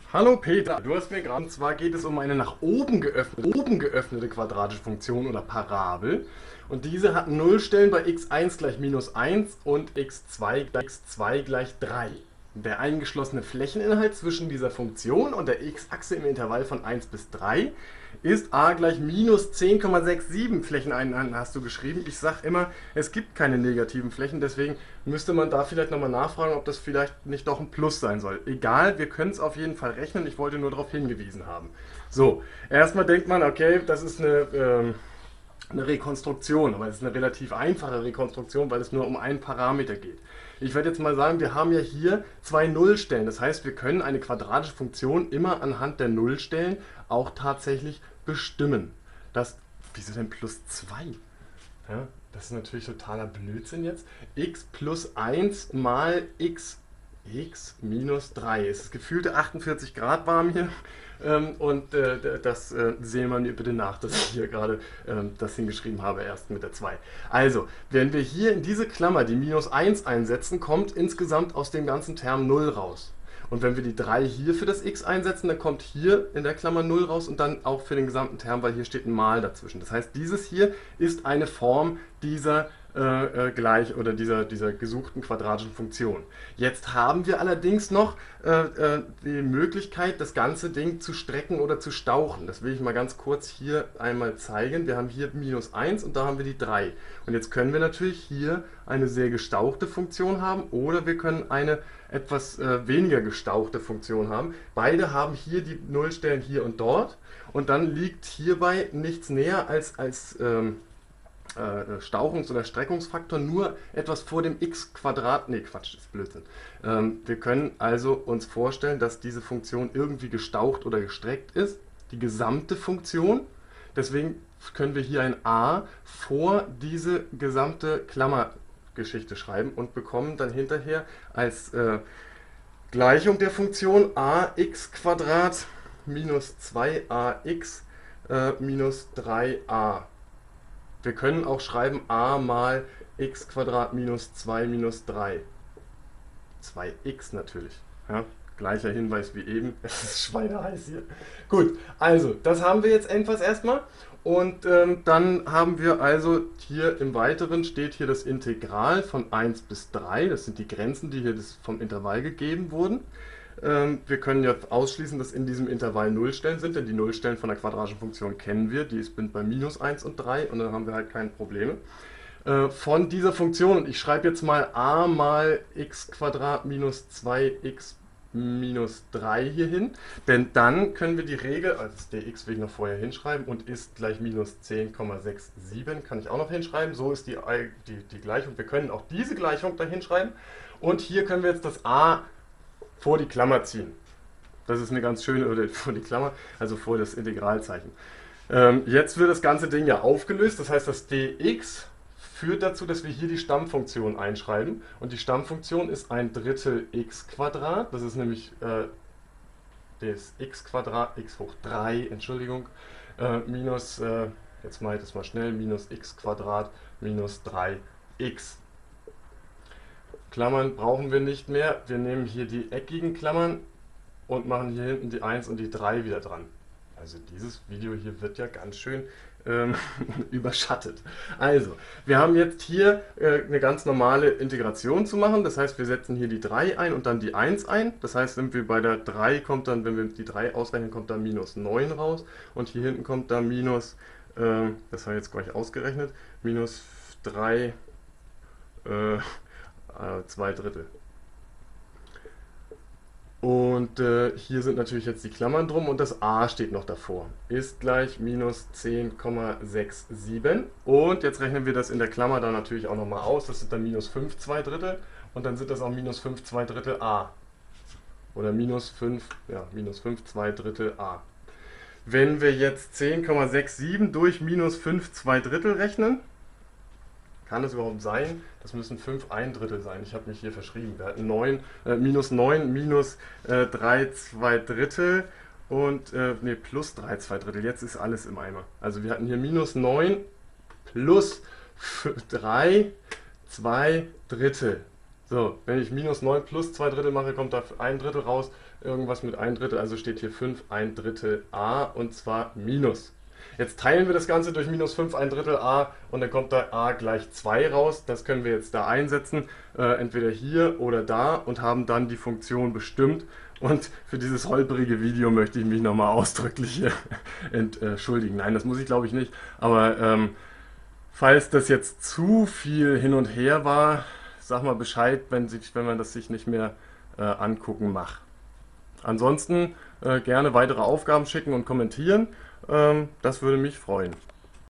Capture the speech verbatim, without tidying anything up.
Hallo Peter, du hast mir gerade, und zwar geht es um eine nach oben geöffnete, oben geöffnete quadratische Funktion oder Parabel. Und diese hat Nullstellen bei x eins gleich minus eins und x zwei, x zwei gleich drei. Der eingeschlossene Flächeninhalt zwischen dieser Funktion und der x-Achse im Intervall von eins bis drei ist a gleich minus zehn Komma siebenundsechzig Flächeneinheiten, hast du geschrieben. Ich sage immer, es gibt keine negativen Flächen, deswegen müsste man da vielleicht nochmal nachfragen, ob das vielleicht nicht doch ein Plus sein soll. Egal, wir können es auf jeden Fall rechnen, ich wollte nur darauf hingewiesen haben. So, erstmal denkt man, okay, das ist eine, ähm, eine Rekonstruktion, aber es ist eine relativ einfache Rekonstruktion, weil es nur um einen Parameter geht. Ich werde jetzt mal sagen, wir haben ja hier zwei Nullstellen. Das heißt, wir können eine quadratische Funktion immer anhand der Nullstellen auch tatsächlich bestimmen. Das, wieso denn plus zwei? Ja, das ist natürlich totaler Blödsinn jetzt. X plus eins mal x, x minus drei. Es ist gefühlte achtundvierzig Grad warm hier. Ähm, und äh, das äh, sehen wir mir bitte nach, dass ich hier gerade ähm, das hingeschrieben habe, erst mit der zwei. Also, wenn wir hier in diese Klammer die minus eins einsetzen, kommt insgesamt aus dem ganzen Term null raus. Und wenn wir die drei hier für das x einsetzen, dann kommt hier in der Klammer null raus und dann auch für den gesamten Term, weil hier steht ein Mal dazwischen. Das heißt, dieses hier ist eine Form dieser äh, äh, gleich oder dieser, dieser gesuchten quadratischen Funktion. Jetzt haben wir allerdings noch äh, äh, die Möglichkeit, das ganze Ding zu strecken oder zu stauchen. Das will ich mal ganz kurz hier einmal zeigen. Wir haben hier minus eins und da haben wir die drei. Und jetzt können wir natürlich hier eine sehr gestauchte Funktion haben oder wir können eine etwas äh, weniger gestauchte Funktion haben. Beide haben hier die Nullstellen hier und dort und dann liegt hierbei nichts näher als, als ähm, äh, Stauchungs- oder Streckungsfaktor nur etwas vor dem x Quadrat. Ne, Quatsch, das ist Blödsinn. Ähm, wir können also uns vorstellen, dass diese Funktion irgendwie gestaucht oder gestreckt ist. Die gesamte Funktion. Deswegen können wir hier ein a vor diese gesamte Klammergeschichte schreiben und bekommen dann hinterher als äh, Gleichung der Funktion ax minus zwei a x äh, minus drei a. Wir können auch schreiben a mal x minus zwei minus drei. zwei x natürlich. Ja, gleicher Hinweis wie eben. Es ist schweineheiß hier. Gut, also das haben wir jetzt etwas erstmal. Und ähm, dann haben wir also hier im Weiteren steht hier das Integral von eins bis drei. Das sind die Grenzen, die hier das vom Intervall gegeben wurden. Ähm, wir können ja ausschließen, dass in diesem Intervall Nullstellen sind, denn die Nullstellen von der quadratischen Funktion kennen wir. Die sind bei minus eins und drei und dann haben wir halt keine Probleme. Äh, von dieser Funktion, und ich schreibe jetzt mal a mal x minus zwei x minus drei hier hin, denn dann können wir die Regel, also das dx will ich noch vorher hinschreiben, und ist gleich minus zehn Komma siebenundsechzig, kann ich auch noch hinschreiben, so ist die, die, die Gleichung. Wir können auch diese Gleichung da hinschreiben und hier können wir jetzt das a vor die Klammer ziehen. Das ist eine ganz schöne, oder vor die Klammer, also vor das Integralzeichen. Ähm, jetzt wird das ganze Ding ja aufgelöst, das heißt das dx führt dazu, dass wir hier die Stammfunktion einschreiben. Und die Stammfunktion ist ein Drittel x Quadrat. Das ist nämlich äh, das x Quadrat, x hoch drei, Entschuldigung, äh, minus, äh, jetzt mache ich das mal schnell, minus x Quadrat minus drei x. Klammern brauchen wir nicht mehr. Wir nehmen hier die eckigen Klammern und machen hier hinten die eins und die drei wieder dran. Also dieses Video hier wird ja ganz schön ähm, überschattet. Also, wir haben jetzt hier äh, eine ganz normale Integration zu machen. Das heißt, wir setzen hier die drei ein und dann die eins ein. Das heißt, wenn wir bei der drei kommt dann, wenn wir die drei ausrechnen, kommt da minus neun raus. Und hier hinten kommt da minus, äh, das habe ich jetzt gleich ausgerechnet, minus drei, äh, zwei Drittel. Und äh, hier sind natürlich jetzt die Klammern drum und das a steht noch davor. Ist gleich minus zehn Komma siebenundsechzig. Und jetzt rechnen wir das in der Klammer dann natürlich auch nochmal aus. Das sind dann minus fünf zwei Drittel. Und dann sind das auch minus fünf zwei Drittel a. Oder minus fünf, ja, minus fünf zwei Drittel a. Wenn wir jetzt zehn Komma siebenundsechzig durch minus fünf zwei Drittel rechnen, kann das überhaupt sein? Das müssen fünf ein Drittel sein. Ich habe mich hier verschrieben. Wir hatten neun, äh, minus neun minus äh, drei zwei Drittel und äh, nee, plus drei zwei Drittel. Jetzt ist alles im Eimer. Also wir hatten hier minus neun plus drei zwei Drittel. So, wenn ich minus neun plus zwei Drittel mache, kommt da ein Drittel raus. irgendwas mit ein Drittel, also steht hier fünf ein Drittel a und zwar minus. Jetzt teilen wir das Ganze durch minus fünf ein Drittel a und dann kommt da a gleich zwei raus. Das können wir jetzt da einsetzen, äh, entweder hier oder da und haben dann die Funktion bestimmt. Und für dieses holprige Video möchte ich mich nochmal ausdrücklich hier entschuldigen. Nein, das muss ich glaube ich nicht. Aber ähm, falls das jetzt zu viel hin und her war, sag mal Bescheid, wenn, sich, wenn man das sich nicht mehr äh, angucken macht. Ansonsten äh, gerne weitere Aufgaben schicken und kommentieren. Ähm, das würde mich freuen.